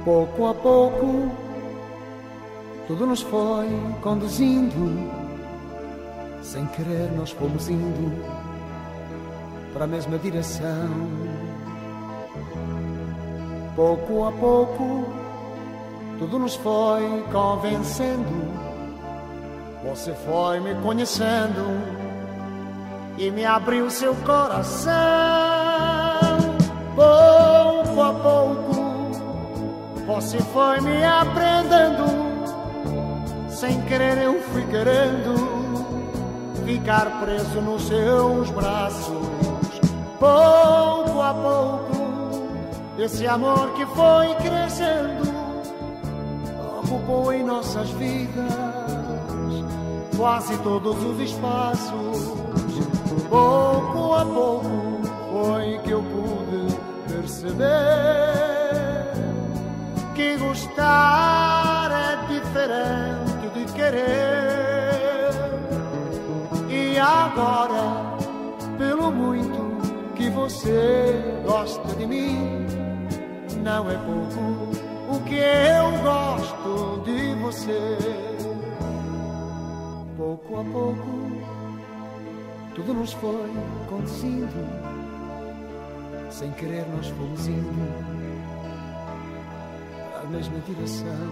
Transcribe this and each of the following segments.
Pouco a pouco, tudo nos foi conduzindo. Sem querer nós fomos indo para a mesma direção. Pouco a pouco, tudo nos foi convencendo. Você foi me conhecendo e me abriu seu coração. Pouco a pouco, você foi me aprendendo. Sem querer eu fui querendo ficar preso nos seus braços. Pouco a pouco, esse amor que foi crescendo ocupou em nossas vidas quase todos os espaços. Pouco a pouco foi que eu pude perceber que gostar é diferente de querer. E agora, pelo muito que você gosta de mim, não é pouco o que eu gosto de você. Pouco a pouco, tudo nos foi conduzindo. Sem querer nós fomos indo para a mesma direção.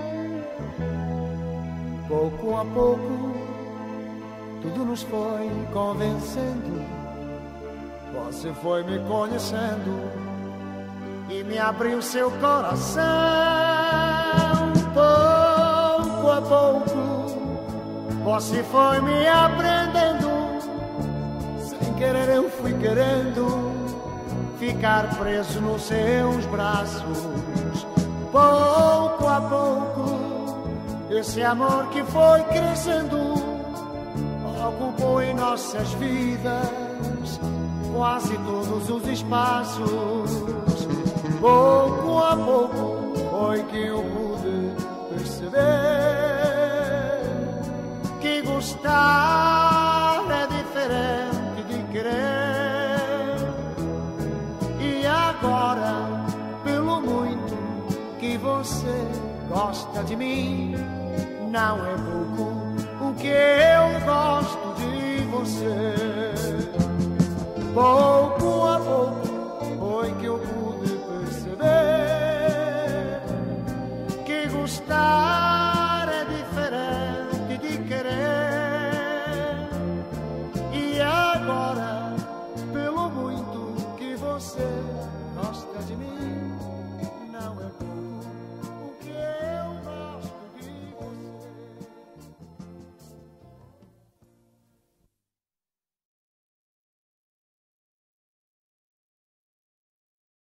Pouco a pouco, tudo nos foi convencendo. Você foi me conhecendo e me abriu seu coração. Pouco a pouco, você foi me aprendendo. Sem querer eu fui querendo ficar preso nos seus braços. Pouco a pouco, esse amor que foi crescendo ocupou em nossas vidas quase todos os espaços. Pouco a pouco foi que eu pude perceber que gostar é diferente de querer. E agora, pelo muito que você gosta de mim, não é pouco o que eu gosto de você. Pouco a pouco foi que eu pude perceber que gostar é diferente de querer. E agora, pelo muito que você gosta de mim,